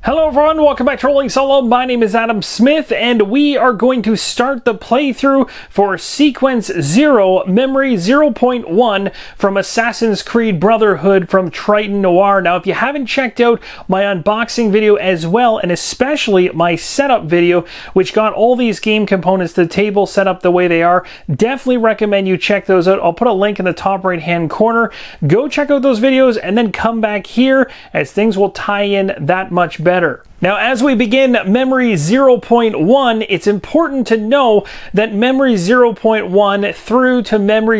Hello everyone, welcome back to Rolling Solo. My name is Adam Smith and we are going to start the playthrough for Sequence 0, Memory 0.1 from Assassin's Creed Brotherhood from Triton Noir. Now if you haven't checked out my unboxing video as well, and especially my setup video, which got all these game components to the table set up the way they are, definitely recommend you check those out. I'll put a link in the top right hand corner. Go check out those videos and then come back here as things will tie in that much better. Now, as we begin Memory 0.1, it's important to know that Memory 0.1 through to Memory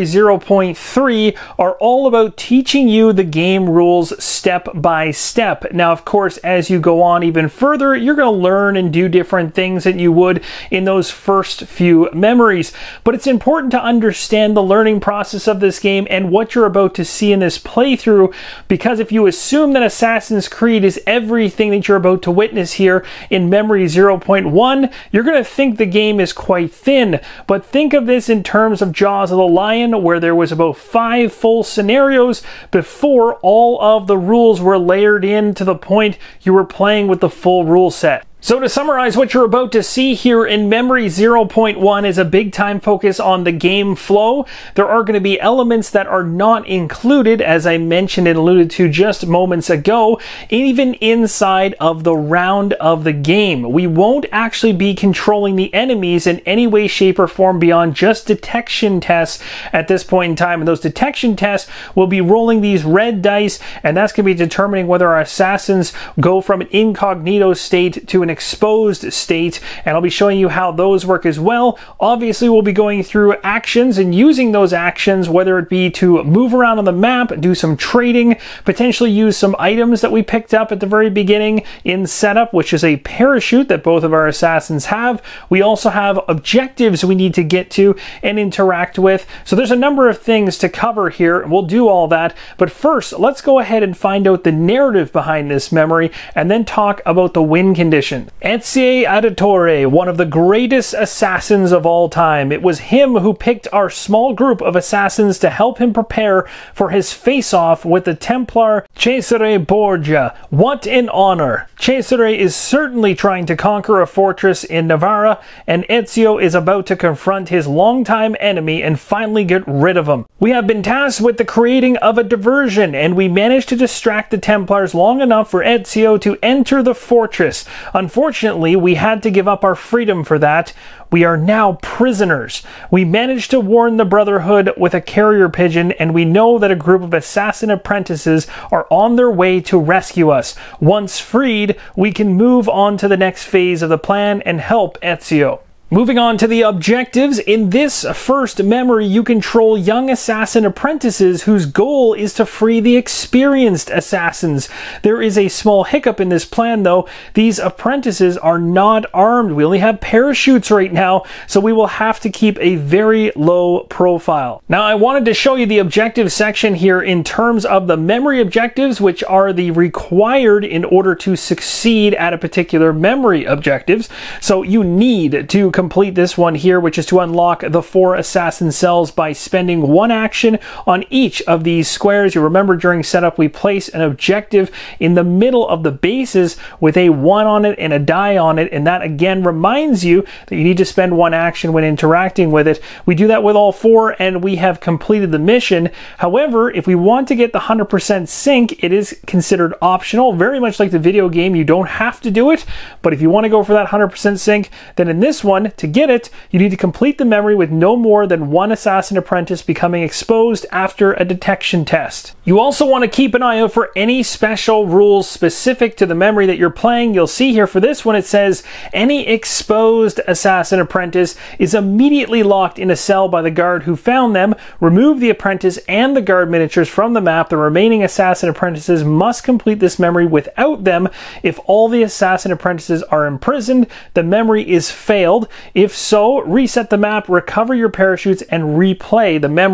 0.3 are all about teaching you the game rules step by step. Now, of course, as you go on even further, you're going to learn and do different things that you would in those first few memories. But it's important to understand the learning process of this game and what you're about to see in this playthrough, because if you assume that Assassin's Creed is everything that you're about to witness here in Memory 0.1, you're going to think the game is quite thin. But think of this in terms of Jaws of the Lion, where there was about 5 full scenarios before all of the rules were layered in to the point you were playing with the full rule set. So to summarize, what you're about to see here in Memory 0.1 is a big time focus on the game flow. There are going to be elements that are not included, as I mentioned and alluded to just moments ago, even inside of the round of the game. We won't actually be controlling the enemies in any way, shape, or form beyond just detection tests at this point in time. And those detection tests will be rolling these red dice, and that's going to be determining whether our assassins go from an incognito state to an exposed state, and I'll be showing you how those work as well. Obviously, we'll be going through actions and using those actions, whether it be to move around on the map, do some trading, potentially use some items that we picked up at the very beginning in setup, which is a parachute that both of our assassins have. We also have objectives we need to get to and interact with. So there's a number of things to cover here, and we'll do all that. But first, let's go ahead and find out the narrative behind this memory and then talk about the win condition. Ezio Auditore, one of the greatest assassins of all time. It was him who picked our small group of assassins to help him prepare for his face-off with the Templar Cesare Borgia. What an honor! Cesare is certainly trying to conquer a fortress in Navarra, and Ezio is about to confront his longtime enemy and finally get rid of him. We have been tasked with the creating of a diversion, and we managed to distract the Templars long enough for Ezio to enter the fortress. Unfortunately, we had to give up our freedom for that. We are now prisoners. We managed to warn the Brotherhood with a carrier pigeon, and we know that a group of assassin apprentices are on their way to rescue us. Once freed, we can move on to the next phase of the plan and help Ezio. Moving on to the objectives, in this first memory you control young assassin apprentices whose goal is to free the experienced assassins. There is a small hiccup in this plan though. These apprentices are not armed. We only have parachutes right now, so we will have to keep a very low profile. Now I wanted to show you the objective section here in terms of the memory objectives, which are the required in order to succeed at a particular memory objectives. So you need to complete this one here, which is to unlock the 4 assassin cells by spending 1 action on each of these squares. You remember during setup we place an objective in the middle of the bases with a 1 on it and a die on it, and that again reminds you that you need to spend 1 action when interacting with it. We do that with all 4 and we have completed the mission. However, if we want to get the 100% sync, it is considered optional. Very much like the video game, you don't have to do it, but if you want to go for that 100% sync, then in this one, to get it, you need to complete the memory with no more than 1 assassin apprentice becoming exposed after a detection test. You also want to keep an eye out for any special rules specific to the memory that you're playing. You'll see here for this one it says any exposed assassin apprentice is immediately locked in a cell by the guard who found them. Remove the apprentice and the guard miniatures from the map. The remaining assassin apprentices must complete this memory without them. If all the assassin apprentices are imprisoned, the memory is failed. If so, reset the map, recover your parachutes, and replay the memory.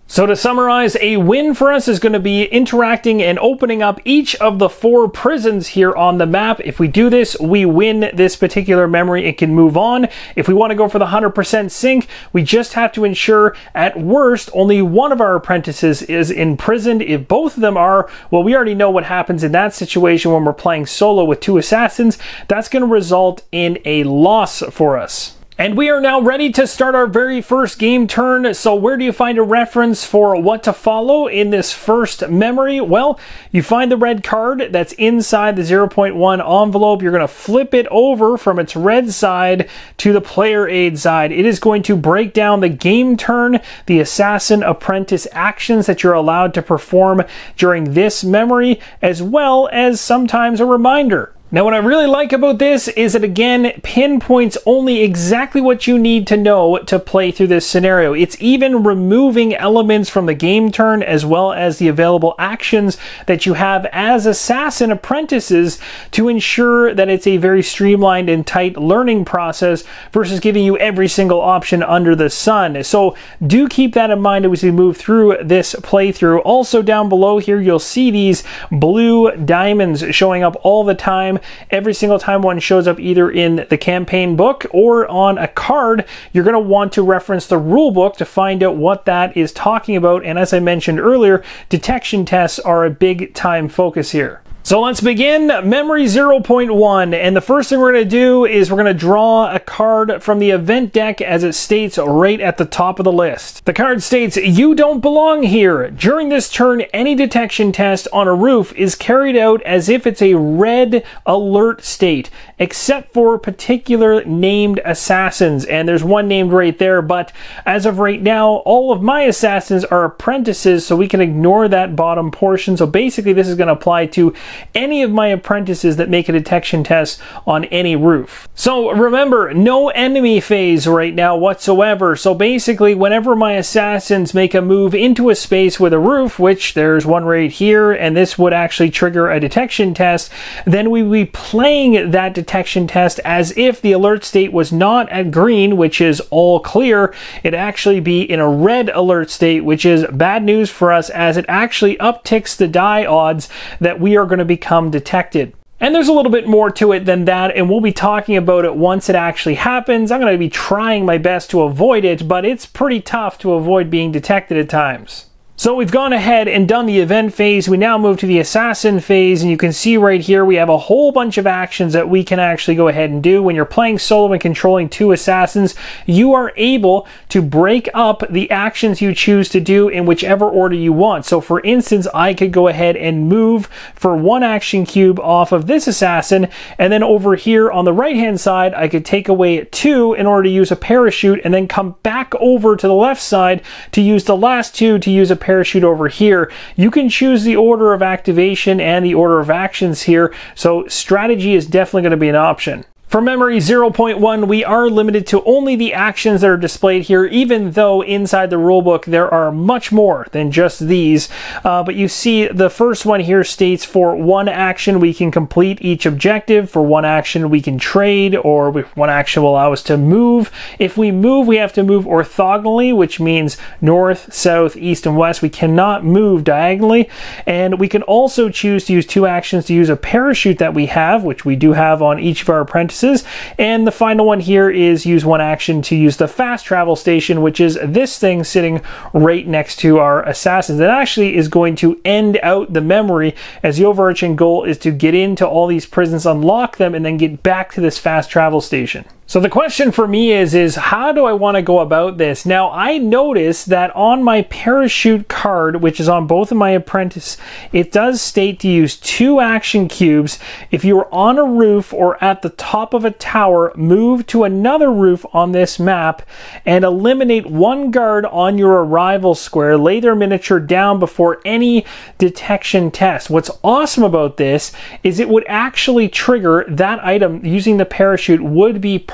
So to summarize, a win for us is going to be interacting and opening up each of the 4 prisons here on the map. If we do this, we win this particular memory and can move on. If we want to go for the 100% sync, we just have to ensure at worst only one of our apprentices is imprisoned. If both of them are, well, we already know what happens in that situation when we're playing solo with 2 assassins. That's going to result in a loss for us. And we are now ready to start our very first game turn. So where do you find a reference for what to follow in this first memory? Well, you find the red card that's inside the 0.1 envelope. You're going to flip it over from its red side to the player aid side. It is going to break down the game turn, the assassin apprentice actions that you're allowed to perform during this memory, as well as sometimes a reminder. Now, what I really like about this is it again pinpoints only exactly what you need to know to play through this scenario. It's even removing elements from the game turn as well as the available actions that you have as assassin apprentices to ensure that it's a very streamlined and tight learning process versus giving you every single option under the sun. So do keep that in mind as we move through this playthrough. Also down below here, you'll see these blue diamonds showing up all the time. Every single time one shows up either in the campaign book or on a card, you're going to want to reference the rule book to find out what that is talking about. And as I mentioned earlier, detection tests are a big time focus here. So let's begin Memory 0.1, and the first thing we're going to do is we're going to draw a card from the event deck as it states right at the top of the list. The card states, "You don't belong here. During this turn, any detection test on a roof is carried out as if it's a red alert state, except for particular named assassins." And there's one named right there, but as of right now, all of my assassins are apprentices, so we can ignore that bottom portion. So basically, this is going to apply to any of my apprentices that make a detection test on any roof. So remember, no enemy phase right now whatsoever. So basically, whenever my assassins make a move into a space with a roof, which there's one right here, and this would actually trigger a detection test, then we would be playing that detection test as if the alert state was not at green, which is all clear. It'd actually be in a red alert state, which is bad news for us as it actually upticks the die odds that we are going to become detected. And there's a little bit more to it than that, and we'll be talking about it once it actually happens. I'm going to be trying my best to avoid it, but it's pretty tough to avoid being detected at times. So we've gone ahead and done the event phase. We now move to the assassin phase, and you can see right here we have a whole bunch of actions that we can actually go ahead and do. When you're playing solo and controlling 2 assassins, you are able to break up the actions you choose to do in whichever order you want. So for instance, I could go ahead and move for 1 action cube off of this assassin, and then over here on the right hand side I could take away 2 in order to use a parachute, and then come back over to the left side to use the last 2 to use a parachute over here. You can choose the order of activation and the order of actions here, so strategy is definitely going to be an option. For Memory 0.1, we are limited to only the actions that are displayed here, even though inside the rulebook there are much more than just these. But you see the first one here states for 1 action we can complete each objective, for 1 action we can trade, or 1 action will allow us to move. If we move, we have to move orthogonally, which means north, south, east, and west. We cannot move diagonally. And we can also choose to use 2 actions to use a parachute that we have, which we do have on each of our apprentices. And the final one here is use 1 action to use the fast travel station, which is this thing sitting right next to our assassins. That actually is going to end out the memory, as the overarching goal is to get into all these prisons, unlock them, and then get back to this fast travel station. So the question for me is how do I want to go about this? Now, I noticed that on my parachute card, which is on both of my apprentice, it does state to use 2 action cubes. If you are on a roof or at the top of a tower, move to another roof on this map and eliminate 1 guard on your arrival square. Lay their miniature down before any detection test. What's awesome about this is it would actually trigger that item using the parachute would be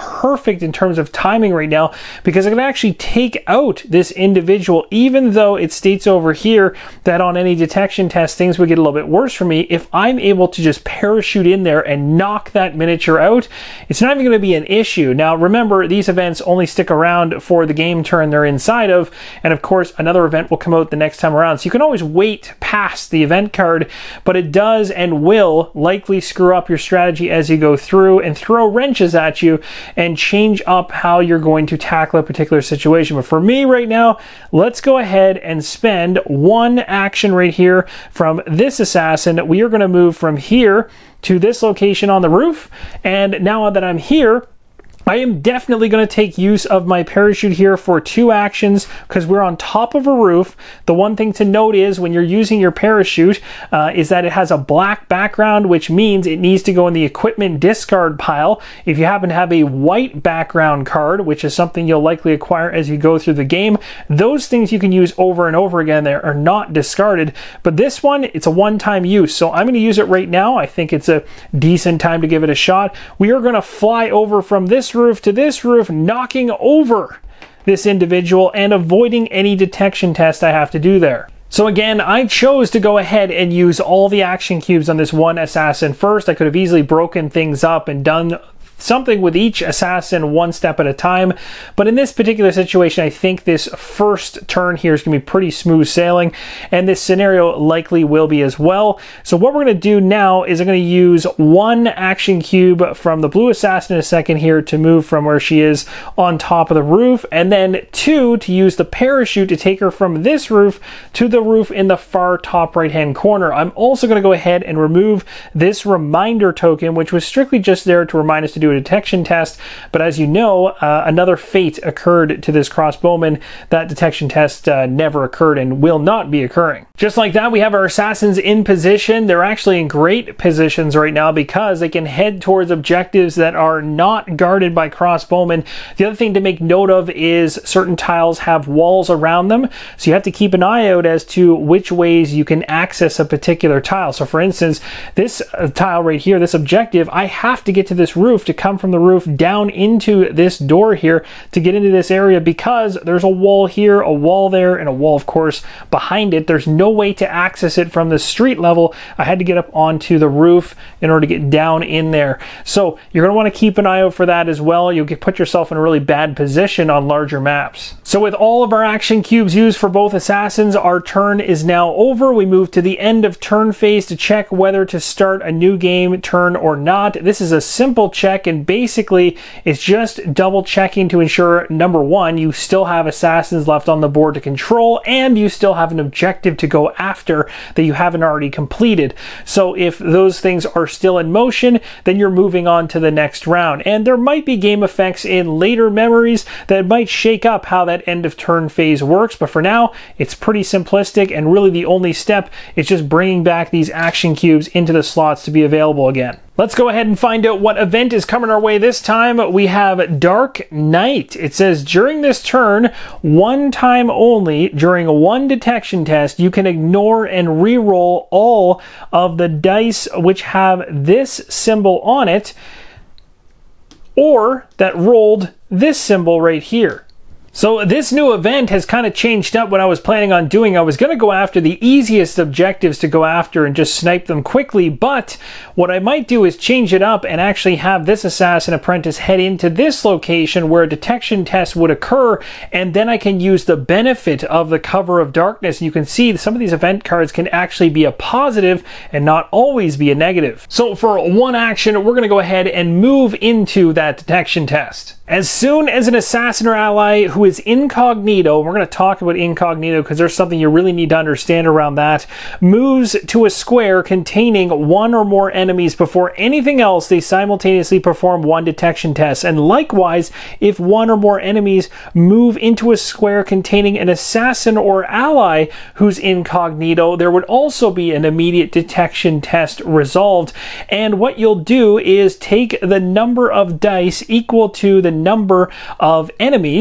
perfect in terms of timing right now, because I can actually take out this individual, even though it states over here that on any detection test things would get a little bit worse for me. If I'm able to just parachute in there and knock that miniature out, it's not even going to be an issue. Now remember, these events only stick around for the game turn they're inside of, and of course another event will come out the next time around, so you can always wait past the event card, but it does and will likely screw up your strategy as you go through and throw wrenches at you and change up how you're going to tackle a particular situation. But for me right now, let's go ahead and spend one action right here from this assassin. We are going to move from here to this location on the roof, and now that I'm here, I am definitely going to take use of my parachute here for 2 actions because we're on top of a roof. The one thing to note is when you're using your parachute is that it has a black background, which means it needs to go in the equipment discard pile. If you happen to have a white background card, which is something you'll likely acquire as you go through the game, those things you can use over and over again. They are not discarded, but this one, it's a one-time use. So I'm going to use it right now. I think it's a decent time to give it a shot. We are going to fly over from this roof to this roof, knocking over this individual and avoiding any detection test I have to do there. So again, I chose to go ahead and use all the action cubes on this one assassin first. I could have easily broken things up and done something with each assassin one step at a time, but in this particular situation, I think this first turn here is going to be pretty smooth sailing, and this scenario likely will be as well. So what we're going to do now is I'm going to use 1 action cube from the blue assassin in a second here to move from where she is on top of the roof, and then 2 to use the parachute to take her from this roof to the roof in the far top right hand corner. I'm also going to go ahead and remove this reminder token, which was strictly just there to remind us to do a detection test, but as you know, another fate occurred to this crossbowman. That detection test never occurred and will not be occurring. Just like that, we have our assassins in position. They're actually in great positions right now because they can head towards objectives that are not guarded by crossbowmen. The other thing to make note of is certain tiles have walls around them, so you have to keep an eye out as to which ways you can access a particular tile. So for instance, this tile right here, this objective, I have to get to this roof to come from the roof down into this door here to get into this area because there's a wall here, a wall there, and a wall, of course, behind it. There's no way to access it from the street level. I had to get up onto the roof in order to get down in there. So you're going to want to keep an eye out for that as well. You'll put yourself in a really bad position on larger maps. So with all of our action cubes used for both assassins, our turn is now over. We move to the end of turn phase to check whether to start a new game turn or not. This is a simple check, and basically it's just double checking to ensure, number 1, you still have assassins left on the board to control and you still have an objective to go after that you haven't already completed. So if those things are still in motion, then you're moving on to the next round. And there might be game effects in later memories that might shake up how that end of turn phase works, but for now it's pretty simplistic, and really the only step is just bringing back these action cubes into the slots to be available again. Let's go ahead and find out what event is coming our way this time. We have Dark Night. It says during this turn, one time only, during one detection test, you can ignore and re-roll all of the dice which have this symbol on it or that rolled this symbol right here. So this new event has kind of changed up what I was planning on doing. I was going to go after the easiest objectives to go after and just snipe them quickly, but what I might do is change it up and actually have this assassin apprentice head into this location where a detection test would occur, and then I can use the benefit of the cover of darkness. You can see some of these event cards can actually be a positive and not always be a negative. So for one action, we're going to go ahead and move into that detection test. As soon as an assassin or ally who is incognito, we're going to talk about incognito because there's something you really need to understand around that, moves to a square containing one or more enemies before anything else, they simultaneously perform one detection test. And likewise, if one or more enemies move into a square containing an assassin or ally who's incognito, there would also be an immediate detection test resolved. And what you'll do is take the number of dice equal to the number of enemies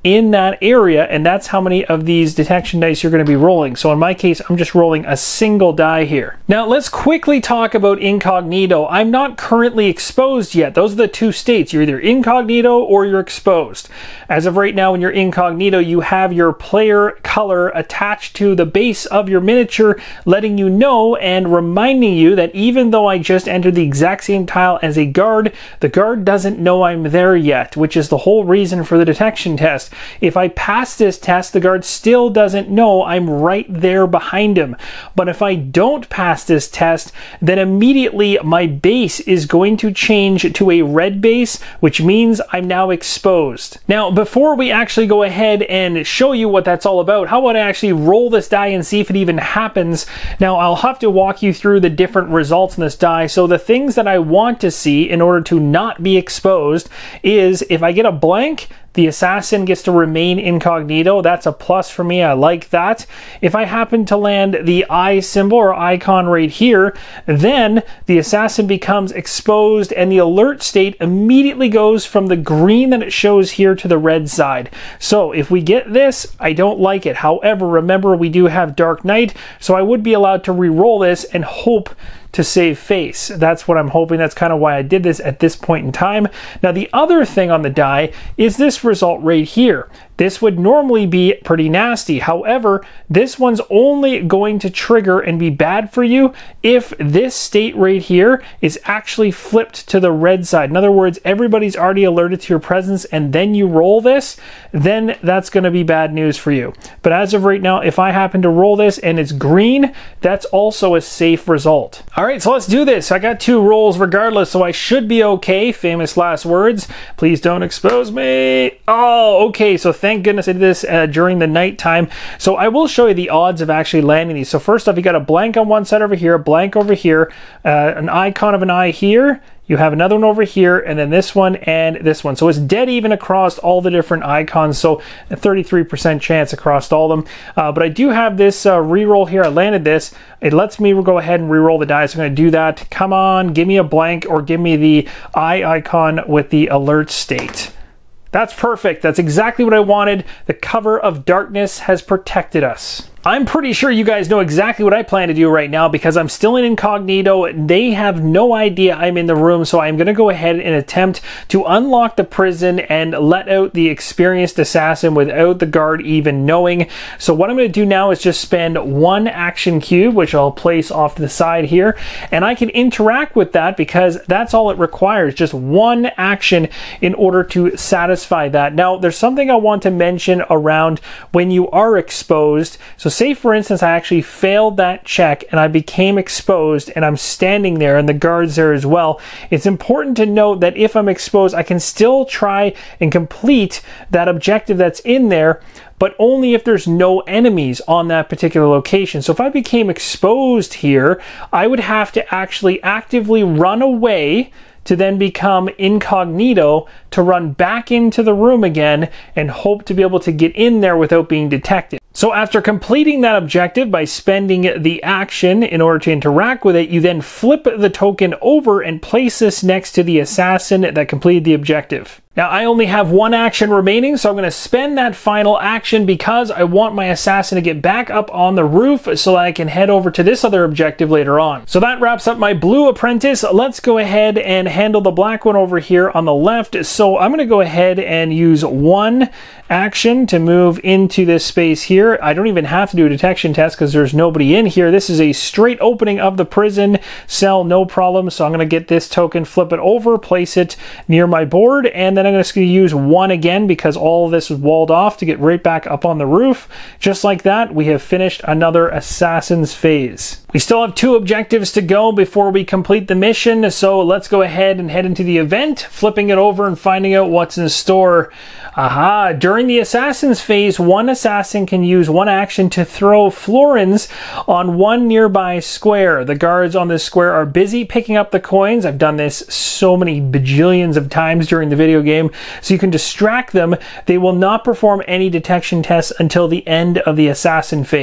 in that area, and that's how many of these detection dice you're going to be rolling. So in my case, I'm just rolling a single die here. Now let's quickly talk about incognito. I'm not currently exposed yet. Those are the two states. You're either incognito or you're exposed. As of right now, when you're incognito, you have your player color attached to the base of your miniature, letting you know and reminding you that even though I just entered the exact same tile as a guard, the guard doesn't know I'm there yet, which is the whole reason for the detection test. If I pass this test, the guard still doesn't know I'm right there behind him. But if I don't pass this test, then immediately my base is going to change to a red base, which means I'm now exposed. Now, before we actually go ahead and show you what that's all about, how about I actually roll this die and see if it even happens? Now, I'll have to walk you through the different results in this die. So the things that I want to see in order to not be exposed is if I get a blank, the assassin gets to remain incognito. That's a plus for me. I like that. If I happen to land the eye symbol or icon right here, then the assassin becomes exposed and the alert state immediately goes from the green that it shows here to the red side. So if we get this, I don't like it. However, remember we do have Dark Knight, so I would be allowed to re-roll this and hope to save face. That's what I'm hoping. That's kind of why I did this at this point in time. Now, the other thing on the die is this result right here. This would normally be pretty nasty. However, this one's only going to trigger and be bad for you if this state right here is actually flipped to the red side. In other words, everybody's already alerted to your presence and then you roll this, then that's going to be bad news for you. But as of right now, if I happen to roll this and it's green, that's also a safe result. All right, so let's do this. I got 2 rolls regardless, so I should be okay. Famous last words. Please don't expose me. Oh, okay, so thank goodness I did this during the night time. So I will show you the odds of actually landing these. So first off, you got a blank on one side over here, a blank over here, an icon of an eye here. You have another one over here, and then this one and this one. So it's dead even across all the different icons. So a 33% chance across all of them. But I do have this reroll here. I landed this. It lets me go ahead and reroll the dice. I'm going to do that. Come on, give me a blank or give me the eye icon with the alert state. That's perfect. That's exactly what I wanted. The cover of darkness has protected us. I'm pretty sure you guys know exactly what I plan to do right now because I'm still in incognito. They have no idea I'm in the room, so I'm going to go ahead and attempt to unlock the prison and let out the experienced assassin without the guard even knowing. So what I'm going to do now is just spend 1 action cube, which I'll place off to the side here, and I can interact with that because that's all it requires, just 1 action in order to satisfy that. Now, there's something I want to mention around when you are exposed. So say for instance I actually failed that check and I became exposed and I'm standing there and the guard's there as well. It's important to note that if I'm exposed, I can still try and complete that objective that's in there, but only if there's no enemies on that particular location. So if I became exposed here, I would have to actually actively run away to then become incognito, to run back into the room again and hope to be able to get in there without being detected. So after completing that objective by spending the action in order to interact with it, you then flip the token over and place this next to the assassin that completed the objective. Now, I only have 1 action remaining, so I'm going to spend that final action because I want my assassin to get back up on the roof so that I can head over to this other objective later on. So that wraps up my blue apprentice. Let's go ahead and handle the black one over here on the left. So I'm going to go ahead and use 1 action to move into this space here. I don't even have to do a detection test because there's nobody in here. This is a straight opening of the prison cell, no problem. So I'm going to get this token, flip it over, place it near my board, and then I'm just going to use 1 again because all of this was walled off to get right back up on the roof. Just like that, we have finished another assassin's phase. We still have 2 objectives to go before we complete the mission, so let's go ahead and head into the event, flipping it over and finding out what's in store. Aha! During the assassin's phase, 1 assassin can use 1 action to throw florins on 1 nearby square. The guards on this square are busy picking up the coins. I've done this so many bajillions of times during the video game, so you can distract them. They will not perform any detection tests until the end of the assassin phase.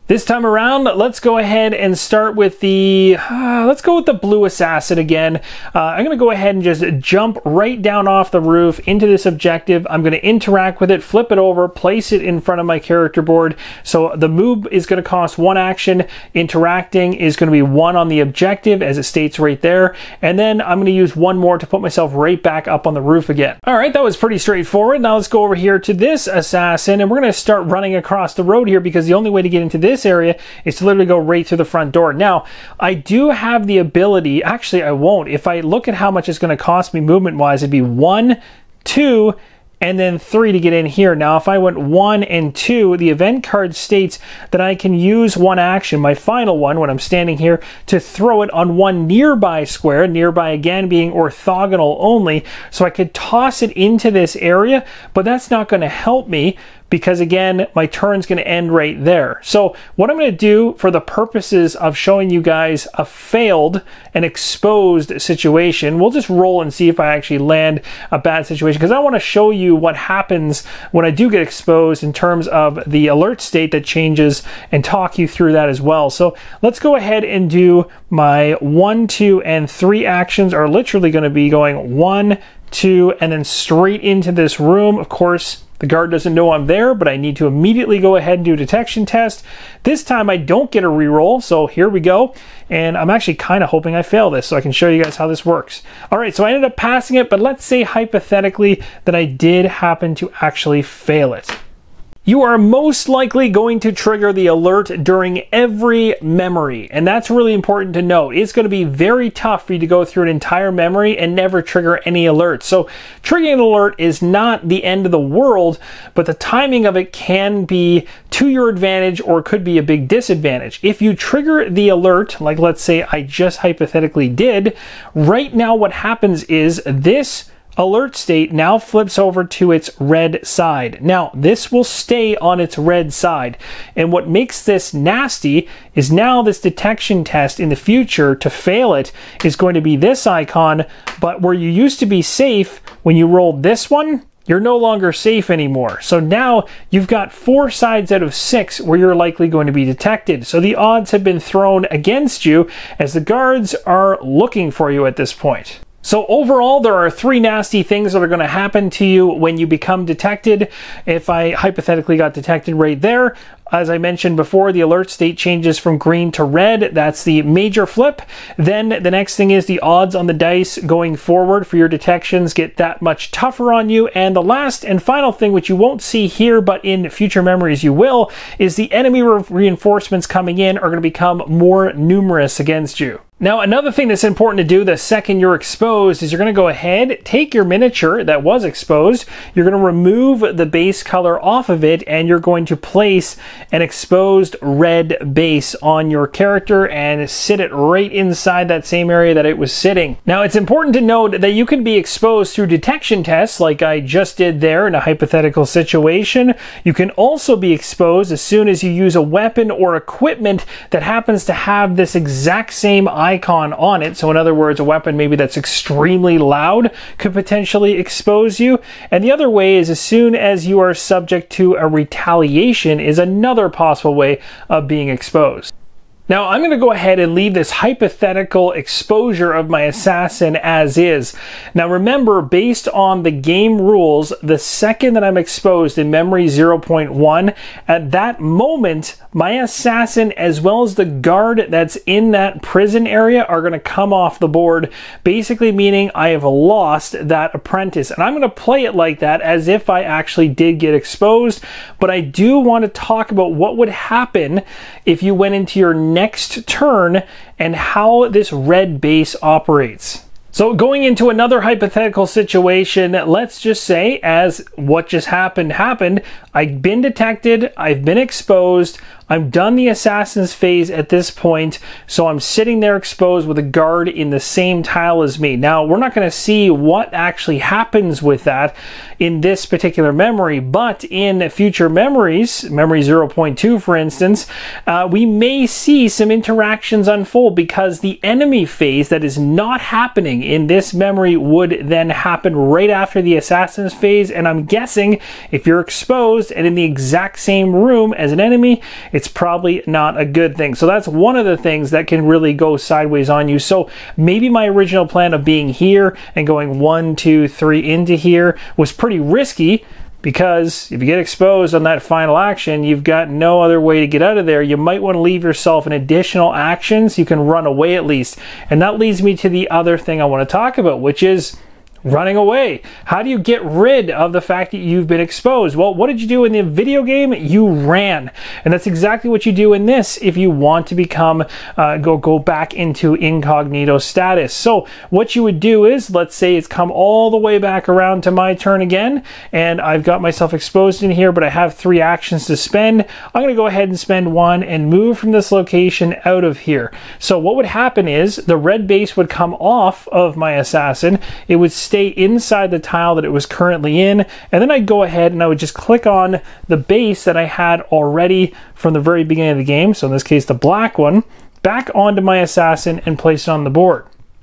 This time around, let's go ahead and start with the, let's go with the blue assassin again. I'm going to go ahead and just jump right down off the roof into this objective. I'm going to interact with it, flip it over, place it in front of my character board. So the move is going to cost 1 action. Interacting is going to be 1 on the objective, as it states right there. And then I'm going to use 1 more to put myself right back up on the roof again. All right, that was pretty straightforward. Now let's go over here to this assassin, and we're going to start running across the road here, because the only way to get into this area is to literally go right through the front door. Now, I do have the ability, actually I won't. If I look at how much it's going to cost me movement wise, it'd be 1, 2, and then 3 to get in here. Now, if I went 1 and 2, the event card states that I can use 1 action, my final one, when I'm standing here, to throw it on 1 nearby square, nearby again being orthogonal only. So I could toss it into this area, but that's not going to help me, because again, my turn's going to end right there. So what I'm going to do for the purposes of showing you guys a failed and exposed situation, we'll just roll and see if I actually land a bad situation, because I want to show you what happens when I do get exposed in terms of the alert state that changes, and talk you through that as well. So let's go ahead and do my 1, 2, and 3 actions are literally going to be going 1, 2, and then straight into this room. Of course, the guard doesn't know I'm there, but I need to immediately go ahead and do a detection test. This time I don't get a reroll, so here we go. And I'm actually kind of hoping I fail this so I can show you guys how this works. All right, so I ended up passing it, but let's say hypothetically that I did happen to actually fail it. You are most likely going to trigger the alert during every memory, and that's really important to note. It's going to be very tough for you to go through an entire memory and never trigger any alerts. So triggering an alert is not the end of the world, but the timing of it can be to your advantage or could be a big disadvantage. If you trigger the alert, like let's say I just hypothetically did, right now what happens is this alert state now flips over to its red side. Now, this will stay on its red side. And what makes this nasty is now this detection test in the future, to fail it, is going to be this icon, but where you used to be safe, when you rolled this one, you're no longer safe anymore. So now you've got 4 sides out of 6 where you're likely going to be detected. So the odds have been thrown against you, as the guards are looking for you at this point. So overall, there are 3 nasty things that are going to happen to you when you become detected. If I hypothetically got detected right there, as I mentioned before, the alert state changes from green to red. That's the major flip. Then the next thing is the odds on the dice going forward for your detections get that much tougher on you. And the last and final thing, which you won't see here, but in future memories you will, is the enemy reinforcements coming in are going to become more numerous against you. Now, another thing that's important to do the second you're exposed is you're going to go ahead, take your miniature that was exposed, you're going to remove the base color off of it, and you're going to place an exposed red base on your character and sit it right inside that same area that it was sitting. Now, it's important to note that you can be exposed through detection tests like I just did there in a hypothetical situation. You can also be exposed as soon as you use a weapon or equipment that happens to have this exact same icon on it. So in other words, a weapon maybe that's extremely loud could potentially expose you. And the other way is as soon as you are subject to a retaliation is another possible way of being exposed. Now, I'm going to go ahead and leave this hypothetical exposure of my assassin as is. Now, remember, based on the game rules, the second that I'm exposed in Memory 0.1, at that moment, my assassin as well as the guard that's in that prison area are going to come off the board, basically meaning I have lost that apprentice. And I'm going to play it like that as if I actually did get exposed, but I do want to talk about what would happen if you went into your next turn and how this red base operates. So going into another hypothetical situation, let's just say, as what just happened, I've been detected, I've been exposed, I'm done the assassin's phase at this point, so I'm sitting there exposed with a guard in the same tile as me. Now, we're not going to see what actually happens with that in this particular memory, but in future memories, Memory 0.2 for instance, we may see some interactions unfold because the enemy phase that is not happening in this memory would then happen right after the assassin's phase, and I'm guessing if you're exposed and in the exact same room as an enemy, it's probably not a good thing. So that's one of the things that can really go sideways on you. So maybe my original plan of being here and going 1, 2, 3 into here was pretty risky, because if you get exposed on that final action, you've got no other way to get out of there. You might want to leave yourself an additional action so you can run away at least. And that leads me to the other thing I want to talk about, which is running away. How do you get rid of the fact that you've been exposed? Well, what did you do in the video game? You ran. And that's exactly what you do in this if you want to become, go back into incognito status. So what you would do is, let's say it's come all the way back around to my turn again, and I've got myself exposed in here, but I have 3 actions to spend. I'm going to go ahead and spend 1 and move from this location out of here. So what would happen is the red base would come off of my assassin. It would stay inside the tile that it was currently in, and then I'd go ahead and I would just click on the base that I had already from the very beginning of the game, so in this case the black one, back onto my assassin and place it on the board.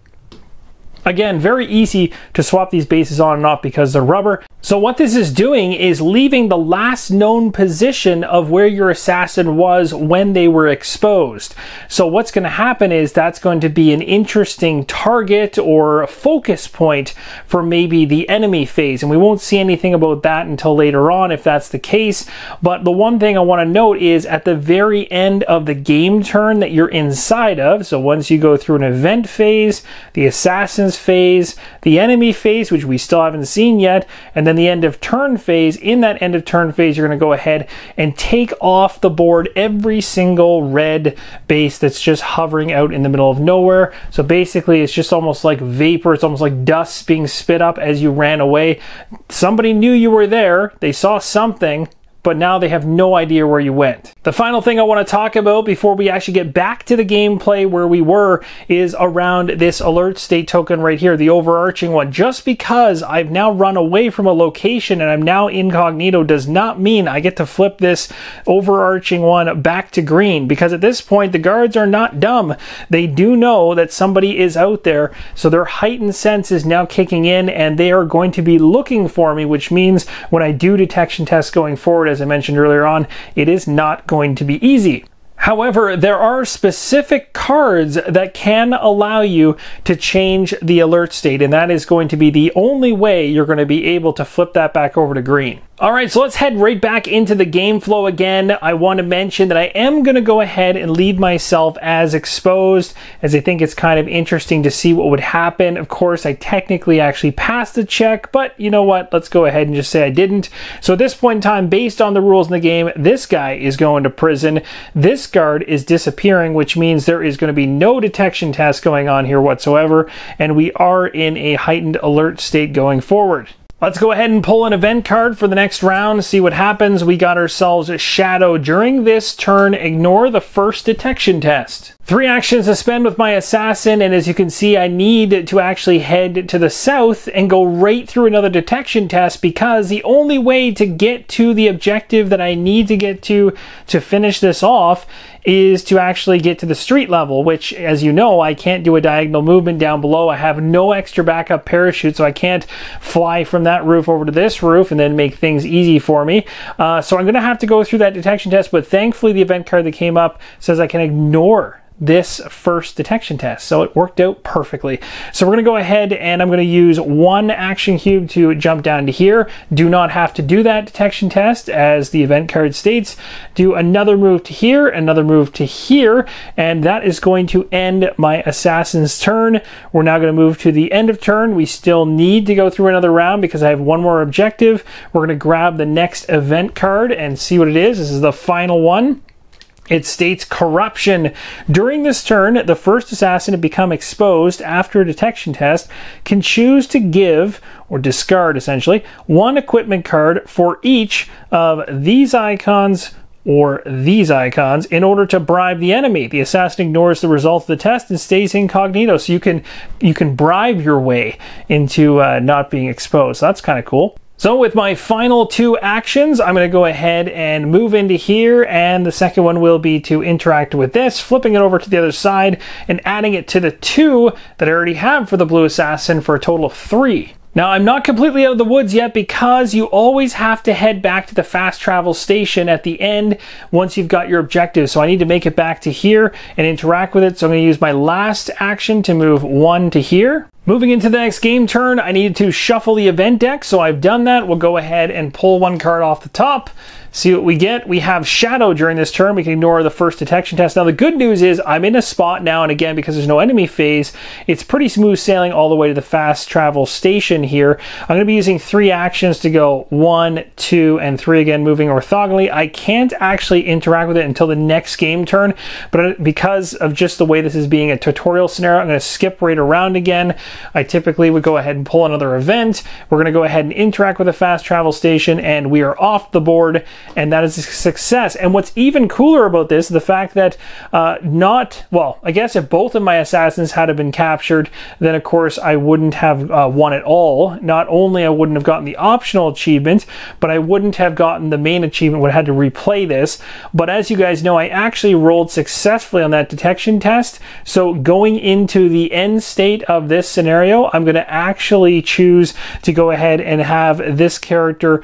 Again, very easy to swap these bases on and off because they're rubber. So what this is doing is leaving the last known position of where your assassin was when they were exposed. So what's going to happen is that's going to be an interesting target or a focus point for maybe the enemy phase. And we won't see anything about that until later on if that's the case. But the one thing I want to note is at the very end of the game turn that you're inside of, so once you go through an event phase, the assassin's phase, the enemy phase, which we still haven't seen yet, and then the end of turn phase. In that end of turn phase, you're going to go ahead and take off the board every single red base that's just hovering out in the middle of nowhere. So basically it's just almost like vapor. It's almost like dust being spit up as you ran away. Somebody knew you were there. They saw something, but now they have no idea where you went. The final thing I want to talk about before we actually get back to the gameplay where we were is around this alert state token right here, the overarching one. Just because I've now run away from a location and I'm now incognito does not mean I get to flip this overarching one back to green, because at this point the guards are not dumb. They do know that somebody is out there, so their heightened sense is now kicking in and they are going to be looking for me, which means when I do detection tests going forward, as I mentioned earlier on, it is not going to be easy. However, there are specific cards that can allow you to change the alert state, and that is going to be the only way you're going to be able to flip that back over to green. Alright, so let's head right back into the game flow again. I want to mention that I am going to go ahead and leave myself as exposed, as I think it's kind of interesting to see what would happen. Of course, I technically actually passed the check, but you know what? Let's go ahead and just say I didn't. So at this point in time, based on the rules in the game, this guy is going to prison. This guard is disappearing, which means there is going to be no detection test going on here whatsoever, and we are in a heightened alert state going forward. Let's go ahead and pull an event card for the next round, see what happens. We got ourselves a Shadow. During this turn, ignore the first detection test. 3 actions to spend with my assassin, and as you can see, I need to actually head to the south and go right through another detection test, because the only way to get to the objective that I need to get to finish this off is to actually get to the street level, which, as you know, I can't do a diagonal movement down below. I have no extra backup parachute, so I can't fly from that roof over to this roof and then make things easy for me. So I'm going to have to go through that detection test, but thankfully the event card that came up says I can ignore this first detection test, so it worked out perfectly. So we're going to go ahead and I'm going to use 1 action cube to jump down to here. Do not have to do that detection test, as the event card states. Do another move to here, another move to here, and that is going to end my assassin's turn. We're now going to move to the end of turn. We still need to go through another round because I have 1 more objective. We're going to grab the next event card and see what it is. This is the final one. It states Corruption. During this turn, the first assassin to become exposed after a detection test can choose to give, or discard essentially, 1 equipment card for each of these icons or these icons in order to bribe the enemy. The assassin ignores the result of the test and stays incognito, so you can bribe your way into not being exposed. So that's kind of cool. So with my final 2 actions, I'm going to go ahead and move into here, and the second one will be to interact with this, flipping it over to the other side and adding it to the 2 that I already have for the blue assassin for a total of 3. Now, I'm not completely out of the woods yet because you always have to head back to the fast travel station at the end once you've got your objective. So I need to make it back to here and interact with it. So I'm going to use my last action to move 1 to here. Moving into the next game turn, I needed to shuffle the event deck, so I've done that. We'll go ahead and pull 1 card off the top. See what we get. We have Shadow during this turn. We can ignore the first detection test. Now, the good news is I'm in a spot now, and again, because there's no enemy phase, it's pretty smooth sailing all the way to the fast travel station here. I'm going to be using 3 actions to go 1, 2, and 3 again, moving orthogonally. I can't actually interact with it until the next game turn, but because of just the way this is being a tutorial scenario, I'm going to skip right around again. I typically would go ahead and pull another event. We're going to go ahead and interact with the fast travel station, and we are off the board. And that is a success. And what's even cooler about this is the fact that I guess if both of my assassins had been captured, then of course I wouldn't have won at all. Not only I wouldn't have gotten the optional achievement, but I wouldn't have gotten the main achievement, would have had to replay this. But as you guys know, I actually rolled successfully on that detection test. So going into the end state of this scenario, I'm going to actually choose to go ahead and have this character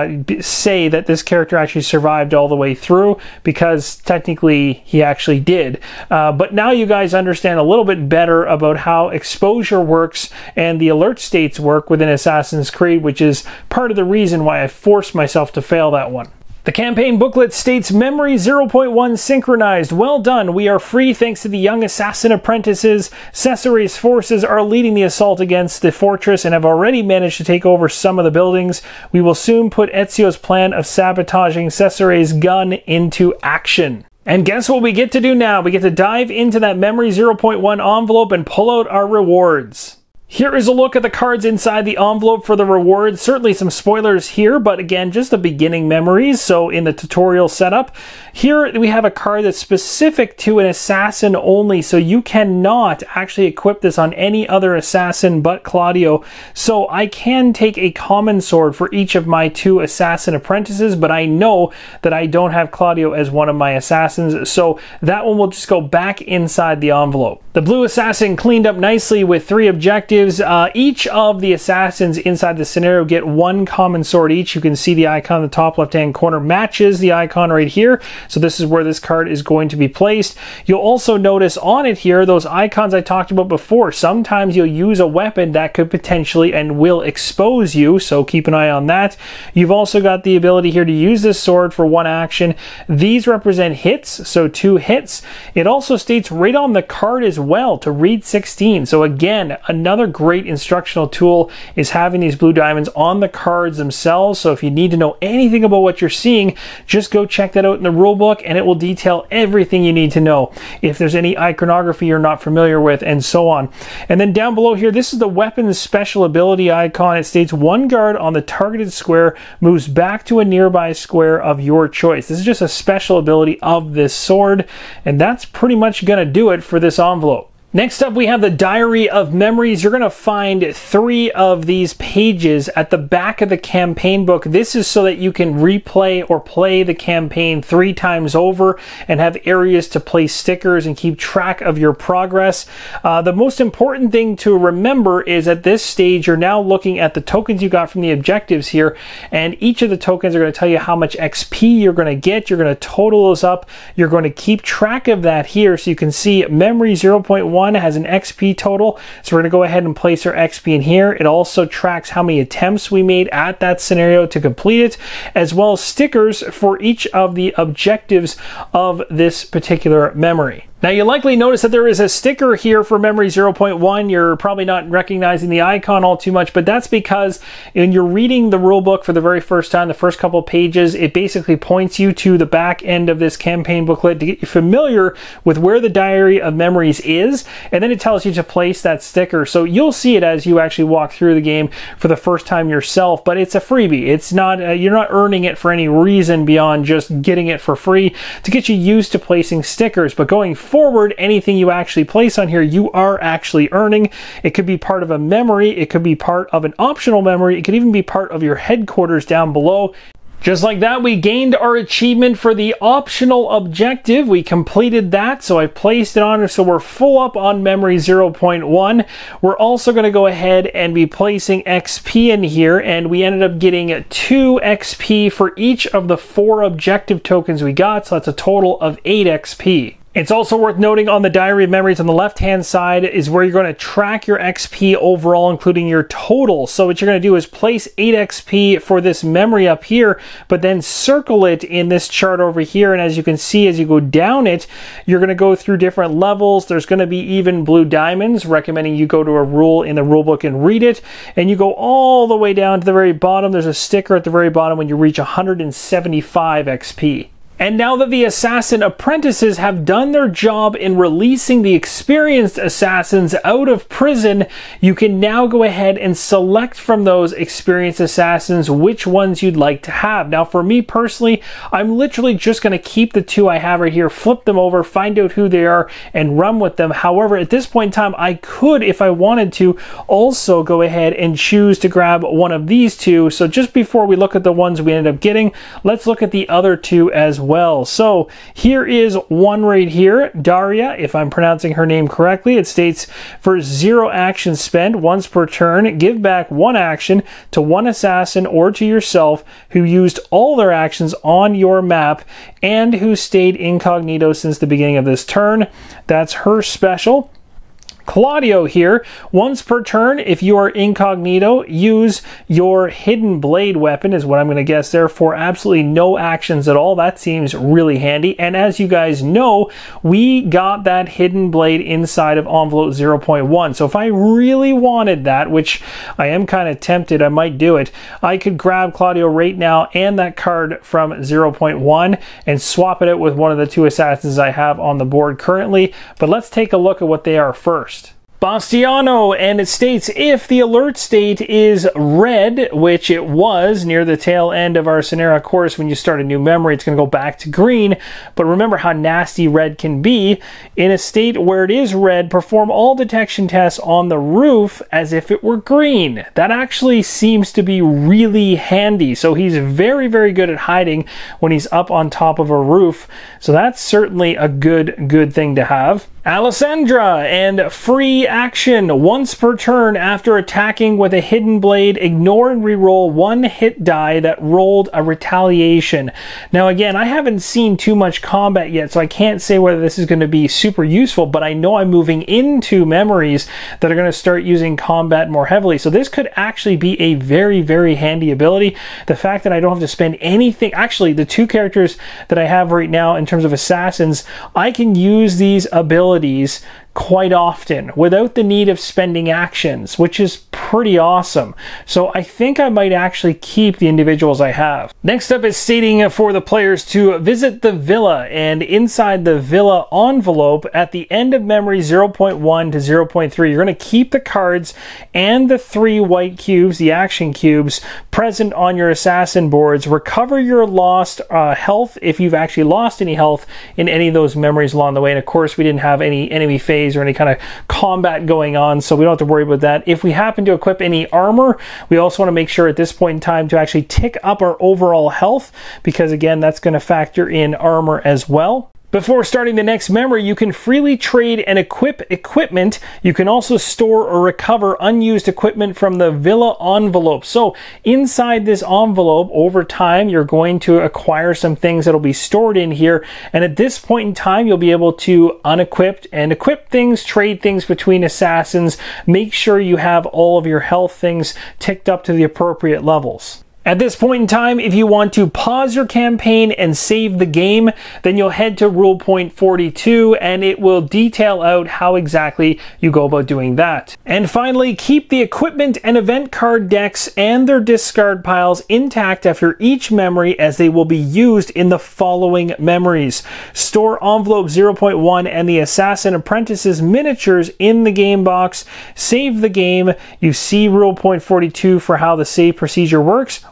say that this character actually survived all the way through, because technically he actually did. But now you guys understand a little bit better about how exposure works and the alert states work within Assassin's Creed, which is part of the reason why I forced myself to fail that one. The campaign booklet states Memory 0.1 synchronized. Well done. We are free thanks to the young assassin apprentices. Cesare's forces are leading the assault against the fortress and have already managed to take over some of the buildings. We will soon put Ezio's plan of sabotaging Cesare's gun into action. And guess what we get to do now? We get to dive into that Memory 0.1 envelope and pull out our rewards. Here is a look at the cards inside the envelope for the rewards. Certainly some spoilers here, but again, just the beginning memories. So in the tutorial setup, here we have a card that's specific to an assassin only. So you cannot actually equip this on any other assassin but Claudio. So I can take a common sword for each of my 2 assassin apprentices, but I know that I don't have Claudio as one of my assassins. So that one will just go back inside the envelope. The blue assassin cleaned up nicely with 3 objectives. Each of the assassins inside the scenario get 1 common sword each. You can see the icon in the top left-hand corner matches the icon right here. So this is where this card is going to be placed. You'll also notice on it here, those icons I talked about before. Sometimes you'll use a weapon that could potentially and will expose you, so keep an eye on that. You've also got the ability here to use this sword for 1 action. These represent hits, so 2 hits. It also states right on the card as well to read 16. So again, another great instructional tool is having these blue diamonds on the cards themselves. So if you need to know anything about what you're seeing, just go check that out in the rulebook and it will detail everything you need to know. If there's any iconography you're not familiar with and so on. And then down below here, this is the weapons special ability icon. It states 1 guard on the targeted square moves back to a nearby square of your choice. This is just a special ability of this sword, and that's pretty much going to do it for this envelope. Next up, we have the Diary of Memories. You're going to find 3 of these pages at the back of the campaign book. This is so that you can replay or play the campaign 3 times over and have areas to place stickers and keep track of your progress. The most important thing to remember is at this stage, you're now looking at the tokens you got from the objectives here, and each of the tokens are going to tell you how much XP you're going to get. You're going to total those up. You're going to keep track of that here, so you can see Memory 0.1 has an XP total, so we're going to go ahead and place our XP in here. It also tracks how many attempts we made at that scenario to complete it, as well as stickers for each of the objectives of this particular memory. Now, you'll likely notice that there is a sticker here for Memory 0.1. You're probably not recognizing the icon all too much, but that's because when you're reading the rulebook for the very first time, the first couple pages, it basically points you to the back end of this campaign booklet to get you familiar with where the Diary of Memories is, and then it tells you to place that sticker. So you'll see it as you actually walk through the game for the first time yourself, but it's a freebie. It's not, you're not earning it for any reason beyond just getting it for free to get you used to placing stickers. But going forward, anything you actually place on here, you are actually earning. It could be part of a memory, it could be part of an optional memory, it could even be part of your headquarters down below. Just like that, we gained our achievement for the optional objective. We completed that, so I placed it on, so we're full up on memory 0.1. We're also going to go ahead and be placing XP in here, and we ended up getting 2 XP for each of the 4 objective tokens we got, so that's a total of 8 XP. It's also worth noting on the Diary of Memories on the left-hand side is where you're going to track your XP overall, including your total. So what you're going to do is place 8 XP for this memory up here, but then circle it in this chart over here. And as you can see, as you go down it, you're going to go through different levels. There's going to be even blue diamonds, recommending you go to a rule in the rule book and read it. And you go all the way down to the very bottom. There's a sticker at the very bottom when you reach 175 XP. And now that the assassin apprentices have done their job in releasing the experienced assassins out of prison, you can now go ahead and select from those experienced assassins which ones you'd like to have. Now for me personally, I'm literally just going to keep the 2 I have right here, flip them over, find out who they are, and run with them. However, at this point in time, I could, if I wanted to, also go ahead and choose to grab one of these 2. So just before we look at the ones we ended up getting, let's look at the other 2 as well. So here is one right here, Daria, if I'm pronouncing her name correctly. It states, for 0 action spent once per turn, give back 1 action to 1 assassin or to yourself who used all their actions on your map and who stayed incognito since the beginning of this turn. That's her special. Claudio here, once per turn, if you are incognito, use your hidden blade weapon, is what I'm going to guess there, for absolutely no actions at all. That seems really handy. And as you guys know, we got that hidden blade inside of envelope 0.1. So if I really wanted that, which I am kind of tempted, I might do it, I could grab Claudio right now and that card from 0.1 and swap it out with one of the 2 assassins I have on the board currently. But let's take a look at what they are first. Bastiano, and it states if the alert state is red, which it was near the tail end of our Sonera course when you start a new memory, it's going to go back to green. But remember how nasty red can be. In a state where it is red, perform all detection tests on the roof as if it were green. That actually seems to be really handy. So he's very, very good at hiding when he's up on top of a roof. So that's certainly a good thing to have. Alessandra, and free action once per turn after attacking with a hidden blade, ignore and reroll 1 hit die that rolled a retaliation. Now again, I haven't seen too much combat yet, so I can't say whether this is going to be super useful, but I know I'm moving into memories that are going to start using combat more heavily. So this could actually be a very, very handy ability. The fact that I don't have to spend anything, actually the 2 characters that I have right now in terms of assassins, I can use these abilities quite often without the need of spending actions, which is pretty awesome. So I think I might actually keep the individuals I have. Next up is stating for the players to visit the villa, and inside the villa envelope at the end of memory 0.1 to 0.3, you're going to keep the cards and the 3 white cubes, the action cubes, present on your assassin boards. Recover your lost health if you've actually lost any health in any of those memories along the way. And of course, we didn't have any enemy phase or any kind of combat going on, so we don't have to worry about that. If we happen to equip any armor, we also want to make sure at this point in time to actually tick up our overall health, because again, that's going to factor in armor as well. Before starting the next memory, you can freely trade and equip equipment. You can also store or recover unused equipment from the villa envelope. So inside this envelope, over time, you're going to acquire some things that'll be stored in here. And at this point in time, you'll be able to unequip and equip things, trade things between assassins. Make sure you have all of your health things ticked up to the appropriate levels. At this point in time, if you want to pause your campaign and save the game, then you'll head to rule point 42 and it will detail out how exactly you go about doing that. And finally, keep the equipment and event card decks and their discard piles intact after each memory, as they will be used in the following memories. Store envelope 0.1 and the Assassin Apprentices miniatures in the game box. Save the game. You see rule point 42 for how the save procedure works.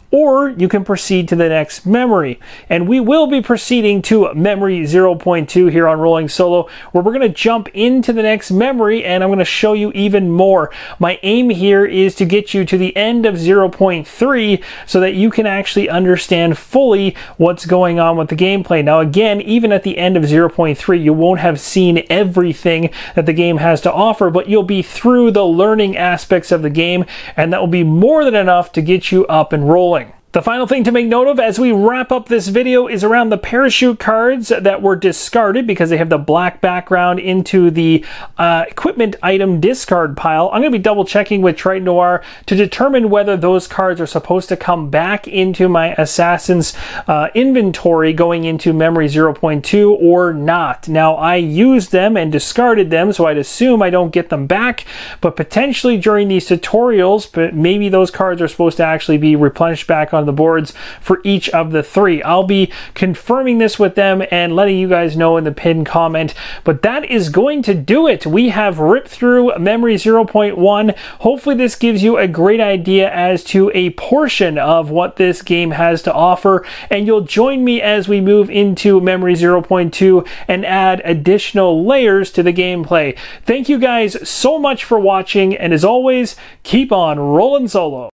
or you can proceed to the next memory. And we will be proceeding to memory 0.2 here on Rolling Solo, where we're going to jump into the next memory and I'm going to show you even more. My aim here is to get you to the end of 0.3 so that you can actually understand fully what's going on with the gameplay. Now again, even at the end of 0.3, you won't have seen everything that the game has to offer, but you'll be through the learning aspects of the game, and that will be more than enough to get you up and rolling. The final thing to make note of as we wrap up this video is around the parachute cards that were discarded because they have the black background into the equipment item discard pile. I'm going to be double checking with Triton Noir to determine whether those cards are supposed to come back into my Assassin's inventory going into memory 0.2 or not. Now, I used them and discarded them, so I'd assume I don't get them back, but potentially during these tutorials, but maybe those cards are supposed to actually be replenished back on the boards for each of the three. I'll be confirming this with them and letting you guys know in the pinned comment, but that is going to do it. We have ripped through memory 0.1. Hopefully this gives you a great idea as to a portion of what this game has to offer, and you'll join me as we move into memory 0.2 and add additional layers to the gameplay. Thank you guys so much for watching, and as always, keep on rolling solo.